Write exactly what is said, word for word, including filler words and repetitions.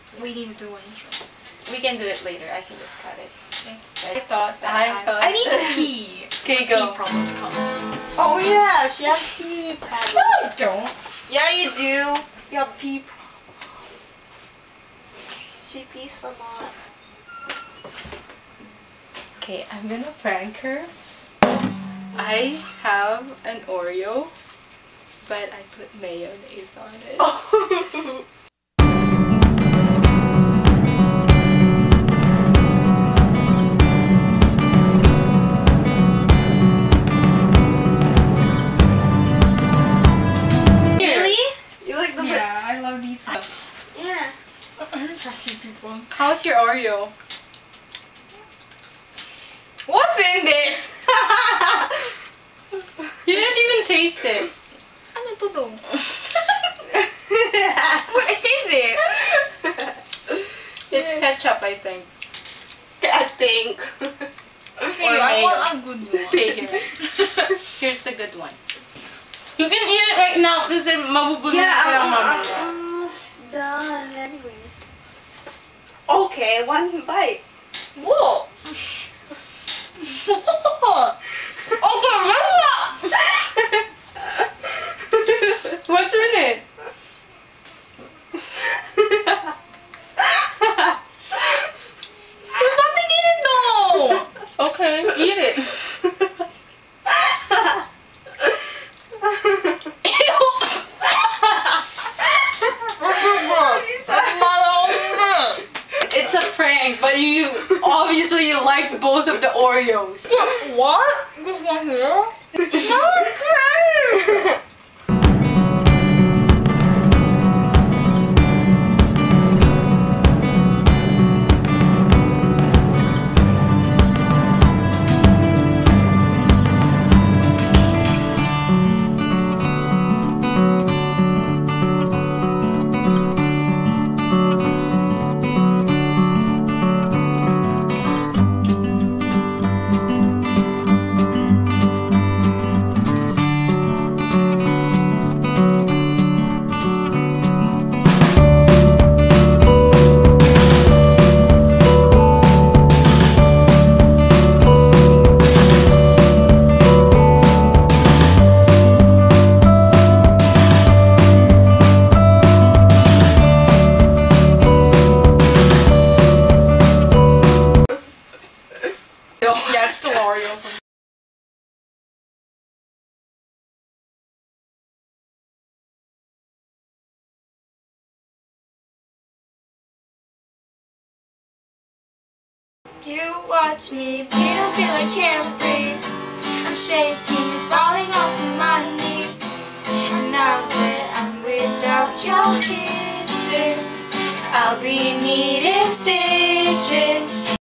We need to do one intro. We can do it later. I can just cut it. Okay. I thought that I, I, thought I need to pee. Okay, go. Pee problems comes. Oh yeah, she has pee problems. No, I don't. Yeah, you do. You have pee problems. She pees a lot. Okay, I'm gonna prank her. I have an Oreo, but I put mayonnaise on it. Oh. Yeah, I love these ones. Yeah. I don't trust you people. How's your Oreo? What's in this? You didn't even taste it. Ano to do? What is it? It's ketchup, I think. I think. Okay, Or I mayo. want a good one. Okay, here. Here's the good one. You can eat it right now kasi mabubulong Yeah, ka lang I'm mamaya. almost done anyways. Okay, one bite. Whoa! Okay, wala! What's in it? There's nothing in it though! Okay, eat it. It's a prank, but you obviously like both of the Oreos. What? This one here? No, okay! Yeah, it's still Oreo. You watch me bleed until I can't breathe. I'm shaking, falling onto my knees. And now that I'm without your kisses, I'll be needing stitches.